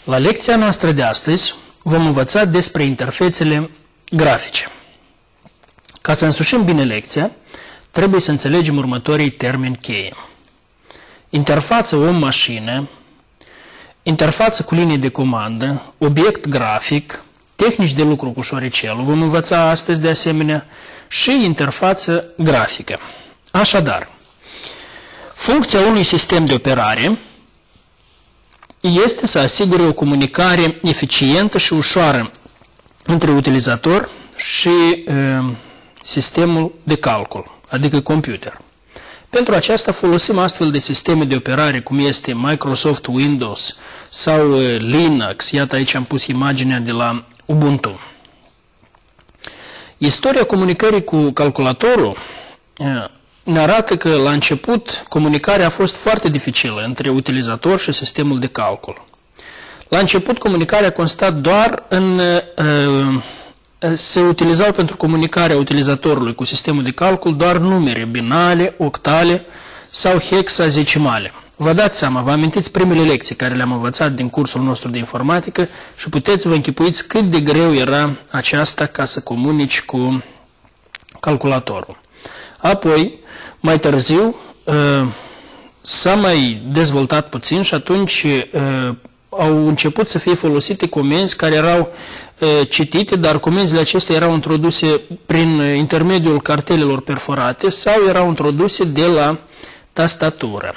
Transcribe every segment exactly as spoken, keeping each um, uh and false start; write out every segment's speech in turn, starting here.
La lecția noastră de astăzi vom învăța despre interfețele grafice. Ca să însușim bine lecția, trebuie să înțelegem următorii termeni cheie. Interfață om-mașină, interfață cu linie de comandă, obiect grafic, tehnici de lucru cu șoricelul, vom învăța astăzi de asemenea, și interfață grafică. Așadar, funcția unui sistem de operare este să asigure o comunicare eficientă și ușoară între utilizator și e, sistemul de calcul, adică computer. Pentru aceasta folosim astfel de sisteme de operare cum este Microsoft Windows sau e, Linux. Iată, aici am pus imaginea de la Ubuntu. Istoria comunicării cu calculatorul e, ne arată că la început comunicarea a fost foarte dificilă între utilizator și sistemul de calcul. La început comunicarea consta doar în... se utilizau pentru comunicarea utilizatorului cu sistemul de calcul doar numere binare, octale sau hexadecimale. Vă dați seama, vă amintiți primele lecții care le-am învățat din cursul nostru de informatică și puteți vă închipuiți cât de greu era aceasta ca să comunici cu calculatorul. Apoi, mai târziu, s-a mai dezvoltat puțin și atunci au început să fie folosite comenzi care erau citite, dar comenzile acestea erau introduse prin intermediul cartelelor perforate sau erau introduse de la tastatură.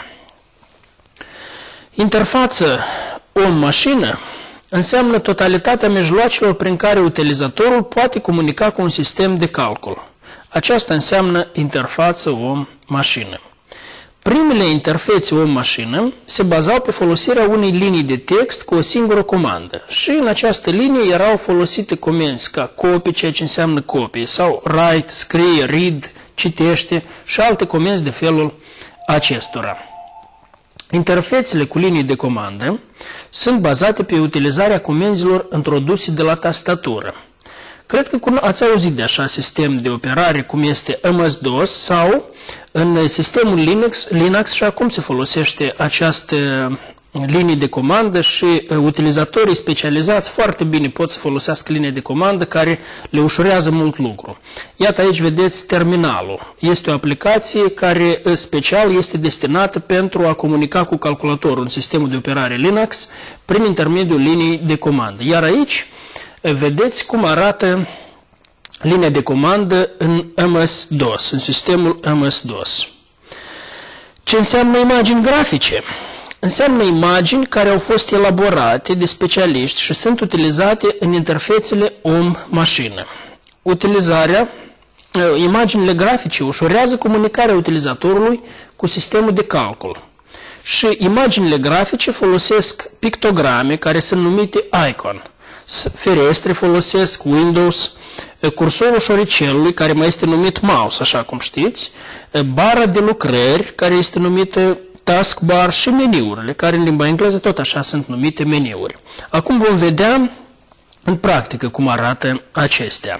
Interfață om-mașină înseamnă totalitatea mijloacelor prin care utilizatorul poate comunica cu un sistem de calcul. Aceasta înseamnă interfață om-mașină. Primele interfețe om-mașină se bazau pe folosirea unei linii de text cu o singură comandă și în această linie erau folosite comenzi ca copy, ceea ce înseamnă copie, sau write, scrie, read, citește și alte comenzi de felul acestora. Interfețele cu linii de comandă sunt bazate pe utilizarea comenzilor introduse de la tastatură. Cred că ați auzit de așa sistem de operare cum este M S DOS sau în sistemul Linux, Linux și acum se folosește această linie de comandă și utilizatorii specializați foarte bine pot să folosească linie de comandă care le ușurează mult lucru. Iată, aici vedeți terminalul. Este o aplicație care special este destinată pentru a comunica cu calculatorul în sistemul de operare Linux prin intermediul liniei de comandă. Iar aici vedeți cum arată linia de comandă în M S DOS, în sistemul M S DOS. Ce înseamnă imagini grafice? Înseamnă imagini care au fost elaborate de specialiști și sunt utilizate în interfețele om-mașină. Utilizarea, imaginile grafice ușurează comunicarea utilizatorului cu sistemul de calcul. Și imaginile grafice folosesc pictograme care sunt numite icon. Ferestre folosesc Windows, cursorul șoricelului, care mai este numit mouse, așa cum știți, bara de lucrări, care este numită taskbar și meniurile, care în limba engleză tot așa sunt numite meniuri. Acum vom vedea în practică cum arată acestea.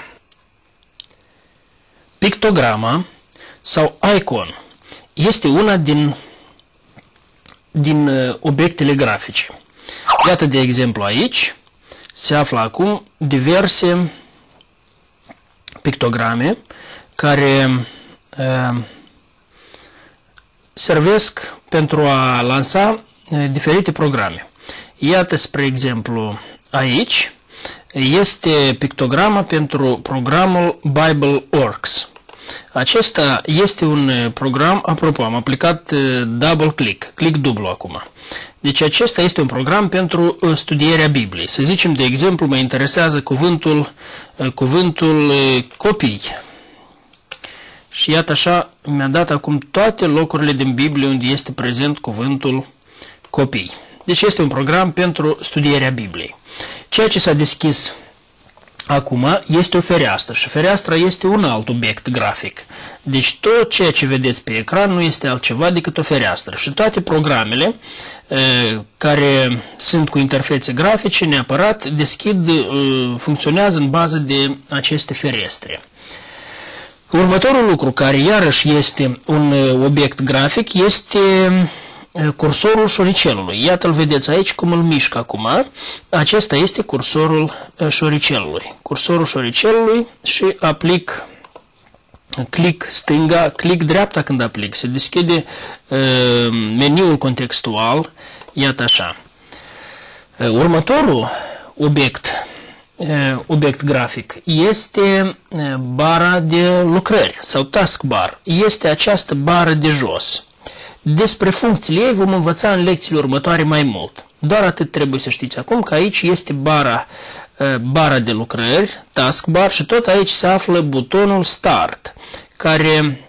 Pictograma sau icon este una din, din obiectele grafice. Iată de exemplu aici. Se află acum diverse pictograme care uh, servesc pentru a lansa uh, diferite programe. Iată, spre exemplu, aici este pictograma pentru programul BibleWorks. Acesta este un program, apropo, am aplicat uh, double click, click dublu acum. Deci acesta este un program pentru studierea Bibliei. Să zicem, de exemplu, mă interesează cuvântul, cuvântul copii. Și iată așa, mi-a dat acum toate locurile din Biblie unde este prezent cuvântul copii. Deci este un program pentru studierea Bibliei. Ceea ce s-a deschis acum este o fereastră și fereastra este un alt obiect grafic. Deci tot ceea ce vedeți pe ecran nu este altceva decât o fereastră și toate programele care sunt cu interfețe grafice neapărat deschid, funcționează în bază de aceste ferestre. Următorul lucru care iarăși este un obiect grafic este cursorul șoricelului. Iată-l vedeți aici cum îl mișc acum. Acesta este cursorul șoricelului. Cursorul șoricelului și aplic click stânga, click dreapta când aplic. Se deschide uh, meniul contextual. Iată așa. Uh, următorul obiect, uh, obiect grafic este uh, bara de lucrări sau taskbar. Este această bară de jos. Despre funcțiile ei vom învăța în lecțiile următoare mai mult. Doar atât trebuie să știți acum că aici este bara, bara de lucrări, taskbar, și tot aici se află butonul Start, care,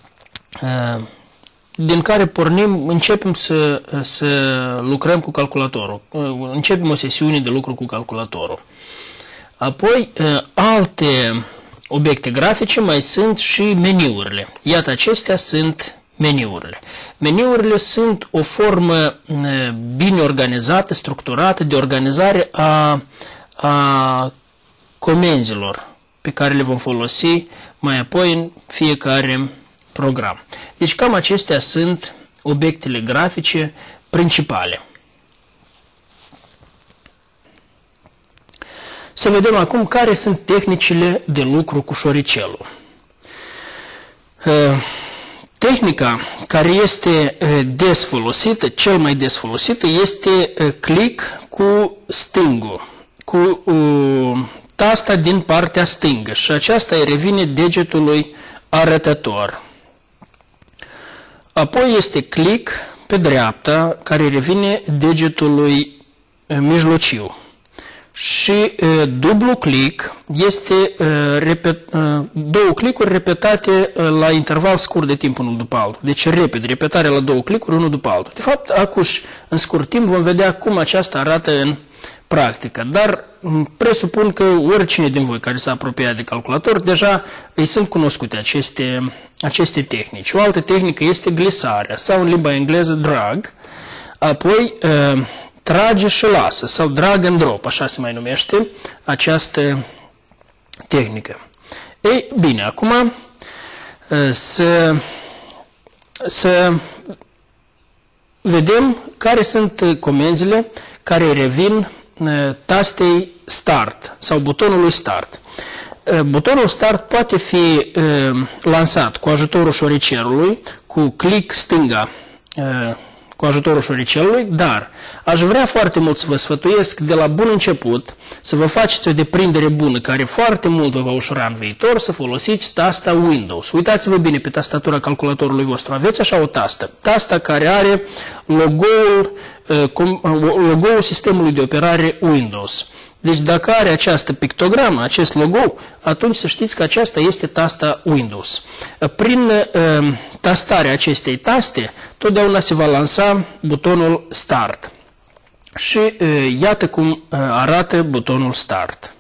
din care pornim, începem să, să lucrăm cu calculatorul. Începem o sesiune de lucru cu calculatorul. Apoi, alte obiecte grafice mai sunt și meniurile. Iată, acestea sunt meniurile. Meniurile sunt o formă bine organizată, structurată de organizare a, a comenzilor pe care le vom folosi mai apoi în fiecare program. Deci cam acestea sunt obiectele grafice principale. Să vedem acum care sunt tehnicile de lucru cu șoricelul. Tehnica care este des folosită, cel mai des folosită, este click cu stângul, cu uh, tasta din partea stângă, și aceasta îi revine degetului arătător. Apoi este click pe dreapta, care revine degetului mijlociu. Și uh, dublu click este uh, repet, uh, două clicuri repetate uh, la interval scurt de timp unul după altul. Deci repede, repetarea la două clicuri unul după altul. De fapt, acuși, în scurt timp vom vedea cum aceasta arată în practică. Dar presupun că oricine din voi care s-a apropiat de calculator deja îi sunt cunoscute aceste, aceste tehnici. O altă tehnică este glisarea sau în limba engleză drag. Apoi uh, trage și lasă, sau drag and drop, așa se mai numește această tehnică. Ei, bine, acum să, să vedem care sunt comenzile care revin tastei Start sau butonului Start. Butonul Start poate fi lansat cu ajutorul șoricelului, cu click stânga, cu ajutorul șoricelului, dar aș vrea foarte mult să vă sfătuiesc de la bun început să vă faceți o deprindere bună care foarte mult vă va ușura în viitor, să folosiți tasta Windows. Uitați-vă bine pe tastatura calculatorului vostru. Aveți așa o tastă. Tasta care are logo-ul, logo-ul sistemului de operare Windows. Deci dacă are această pictogramă, acest logo, atunci să știți că aceasta este tasta Windows. Prin uh, tastarea acestei taste, totdeauna se va lansa butonul Start. Și uh, iată cum uh, arată butonul Start.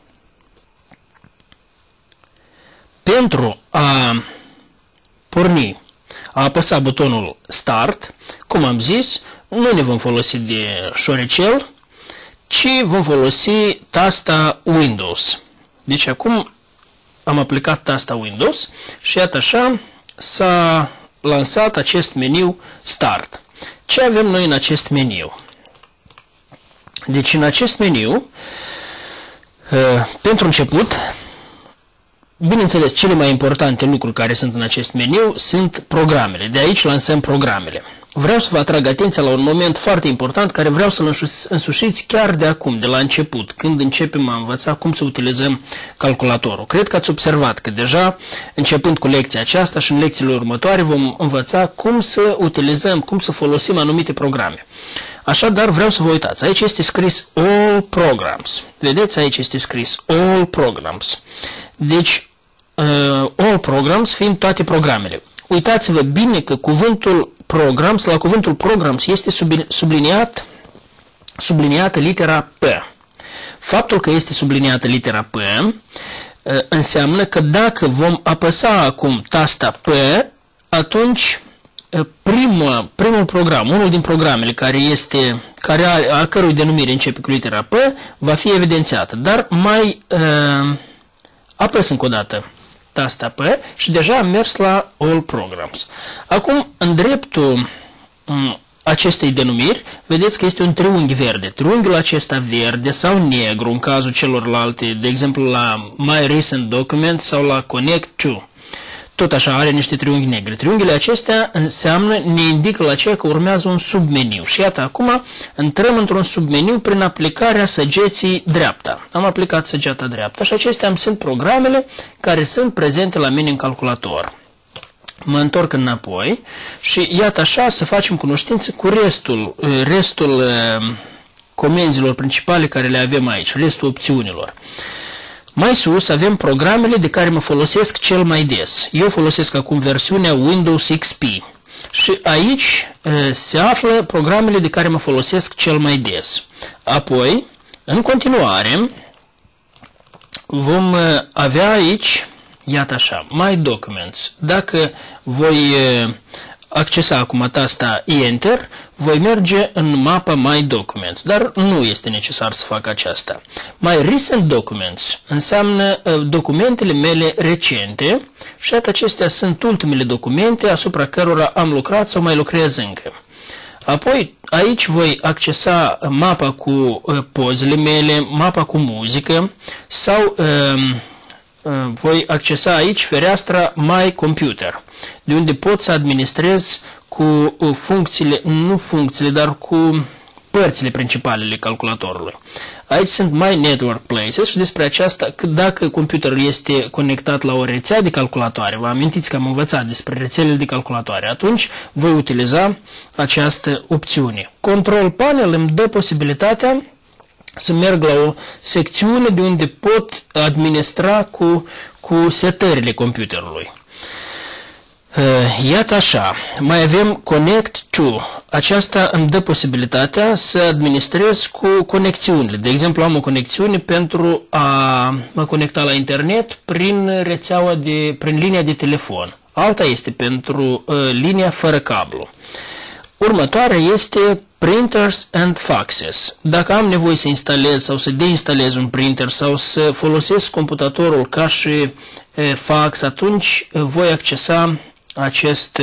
Pentru a porni, a apăsa butonul Start, cum am zis, nu ne vom folosi de șoricel, ci vom folosi tasta Windows. Deci acum am aplicat tasta Windows și iată așa s-a lansat acest meniu Start. Ce avem noi în acest meniu? Deci în acest meniu, pentru început, bineînțeles, cele mai importante lucruri care sunt în acest meniu sunt programele. De aici lansăm programele. Vreau să vă atrag atenția la un moment foarte important care vreau să-l însușiți chiar de acum, de la început, când începem a învăța cum să utilizăm calculatorul. Cred că ați observat că deja, începând cu lecția aceasta și în lecțiile următoare, vom învăța cum să utilizăm, cum să folosim anumite programe. Așadar, vreau să vă uitați. Aici este scris All Programs. Vedeți, aici este scris All Programs. Deci, uh, All Programs fiind toate programele. Uitați-vă bine că cuvântul Programs, la cuvântul Programs este subliniat, subliniată litera P. Faptul că este subliniată litera P înseamnă că dacă vom apăsa acum tasta P, atunci primul, primul program, unul din programele care este, care are, a cărui denumire începe cu litera P, va fi evidențiată. Dar mai uh, apăs încă o dată tasta P și deja am mers la All Programs. Acum, în dreptul, acestei denumiri, vedeți că este un triunghi verde. Triunghiul acesta verde sau negru, în cazul celorlalte, de exemplu la My Recent Document sau la Connect to, tot așa are niște triunghi negri. Triunghiile acestea înseamnă, ne indică la aceea că urmează un submeniu. Și iată, acum intrăm într-un submeniu prin aplicarea săgeții dreapta. Am aplicat săgeata dreapta și acestea sunt programele care sunt prezente la mine în calculator. Mă întorc înapoi și iată așa să facem cunoștință cu restul, restul comenzilor principale care le avem aici, restul opțiunilor. Mai sus avem programele de care mă folosesc cel mai des. Eu folosesc acum versiunea Windows X P și aici se află programele de care mă folosesc cel mai des. Apoi, în continuare, vom avea aici, iată așa, My Documents. Dacă voi accesa acum tasta Enter, voi merge în mapa My Documents, dar nu este necesar să fac aceasta. My Recent Documents înseamnă documentele mele recente și iată acestea sunt ultimele documente asupra cărora am lucrat sau mai lucrez încă. Apoi aici voi accesa mapa cu pozele mele, mapa cu muzică sau uh, uh, voi accesa aici fereastra My Computer, de unde pot să administrez cu funcțiile, nu funcțiile, dar cu părțile principale ale calculatorului. Aici sunt My Network Places și despre aceasta, că dacă computerul este conectat la o rețea de calculatoare, vă amintiți că am învățat despre rețelele de calculatoare, atunci voi utiliza această opțiune. Control Panel îmi dă posibilitatea să merg la o secțiune de unde pot administra cu, cu setările computerului. Iată așa, mai avem Connect to. Aceasta îmi dă posibilitatea să administrez cu conexiunile. De exemplu, am o conexiune pentru a mă conecta la internet prin rețeaua de, prin linia de telefon. Alta este pentru uh, linia fără cablu. Următoarea este Printers and Faxes. Dacă am nevoie să instalez sau să deinstalez un printer sau să folosesc computatorul ca și uh, fax, atunci uh, voi accesa acest,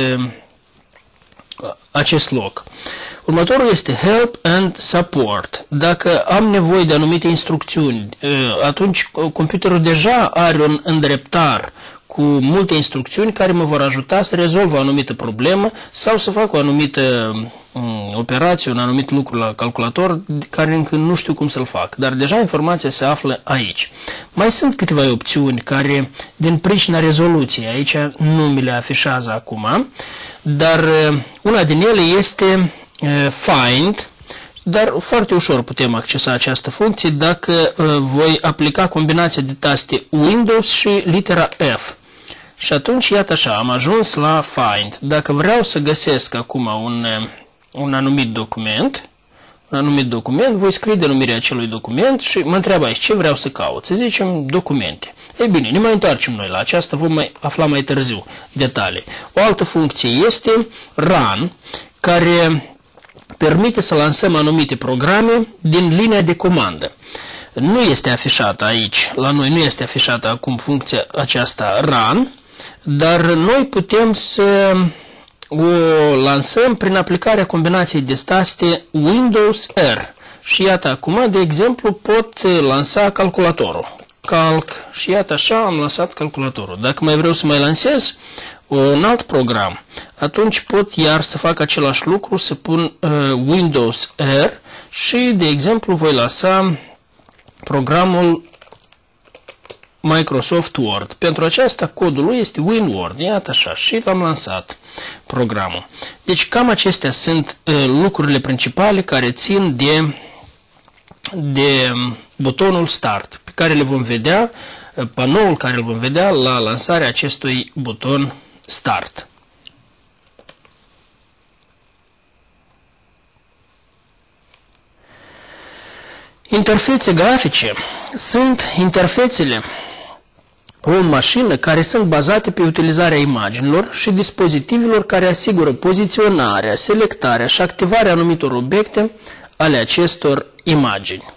acest loc. Următorul este Help and Support. Dacă am nevoie de anumite instrucțiuni, atunci computerul deja are un îndreptar cu multe instrucțiuni care mă vor ajuta să rezolv o anumită problemă sau să fac o anumită um, operație, un anumit lucru la calculator care încă nu știu cum să-l fac, dar deja informația se află aici. Mai sunt câteva opțiuni care, din pricina rezoluției, aici nu mi le afișează acum, dar una din ele este uh, Find, dar foarte ușor putem accesa această funcție dacă uh, voi aplica combinația de taste Windows și litera F. Și atunci, iată așa, am ajuns la Find. Dacă vreau să găsesc acum un, un anumit document, un anumit document, voi scrie denumirea acelui document și mă întreabă aici ce vreau să caut. Să zicem documente. Ei bine, ne mai întoarcem noi la aceasta, vom mai afla mai târziu detalii. O altă funcție este Run, care permite să lansăm anumite programe din linia de comandă. Nu este afișată aici, la noi nu este afișată acum funcția aceasta Run, dar noi putem să o lansăm prin aplicarea combinației de taste Windows R. Și iată acum, de exemplu, pot lansa calculatorul. Calc și iată așa am lansat calculatorul. Dacă mai vreau să mai lansez un alt program, atunci pot iar să fac același lucru, să pun uh, Windows R și, de exemplu, voi lansa programul Microsoft Word. Pentru aceasta codul lui este WinWord. Iată așa și l-am lansat programul. Deci cam acestea sunt uh, lucrurile principale care țin de, de butonul Start, pe care le vom vedea, uh, panoul care îl vom vedea la lansarea acestui buton Start. Interfețe grafice sunt interfețele o mașină care sunt bazate pe utilizarea imaginilor și dispozitivelor care asigură poziționarea, selectarea și activarea anumitor obiecte ale acestor imagini.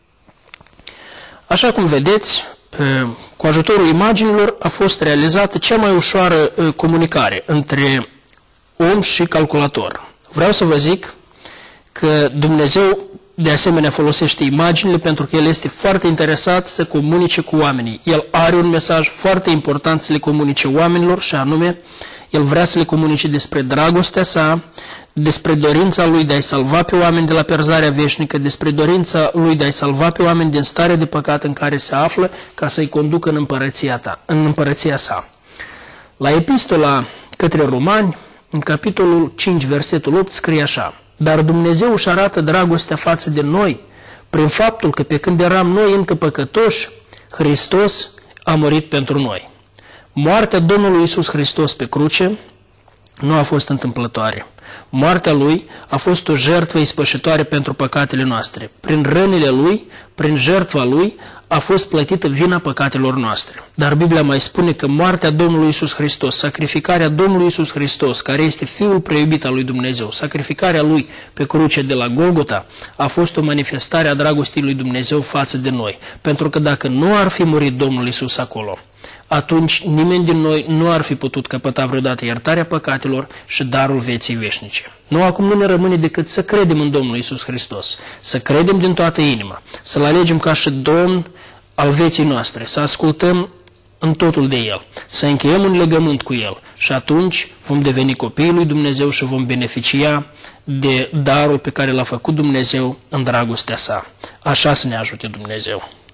Așa cum vedeți, cu ajutorul imaginilor a fost realizată cea mai ușoară comunicare între om și calculator. Vreau să vă zic că Dumnezeu de asemenea folosește imaginile pentru că El este foarte interesat să comunice cu oamenii. El are un mesaj foarte important să le comunice oamenilor și anume, El vrea să le comunice despre dragostea sa, despre dorința Lui de a-i salva pe oameni de la pierzarea veșnică, despre dorința Lui de a-i salva pe oameni din starea de păcat în care se află, ca să-i conducă în împărăția, ta, în împărăția sa. La epistola către Romani, în capitolul cinci, versetul opt, scrie așa: Dar Dumnezeu își arată dragostea față de noi, prin faptul că pe când eram noi încă păcătoși, Hristos a murit pentru noi. Moartea Domnului Iisus Hristos pe cruce nu a fost întâmplătoare. Moartea Lui a fost o jertfă ispășitoare pentru păcatele noastre. Prin rănile Lui, prin jertfa Lui, a fost plătită vina păcatelor noastre. Dar Biblia mai spune că moartea Domnului Iisus Hristos, sacrificarea Domnului Iisus Hristos, care este Fiul preiubit al lui Dumnezeu, sacrificarea Lui pe cruce de la Golgota, a fost o manifestare a dragostei lui Dumnezeu față de noi. Pentru că dacă nu ar fi murit Domnul Iisus acolo, atunci nimeni din noi nu ar fi putut căpăta vreodată iertarea păcatelor și darul vieții veșnice. Nu, acum nu ne rămâne decât să credem în Domnul Iisus Hristos, să credem din toată inima, să-L alegem ca și Domn al vieții noastre, să ascultăm în totul de El, să încheiem un legământ cu El și atunci vom deveni copiii lui Dumnezeu și vom beneficia de darul pe care l-a făcut Dumnezeu în dragostea sa. Așa să ne ajute Dumnezeu.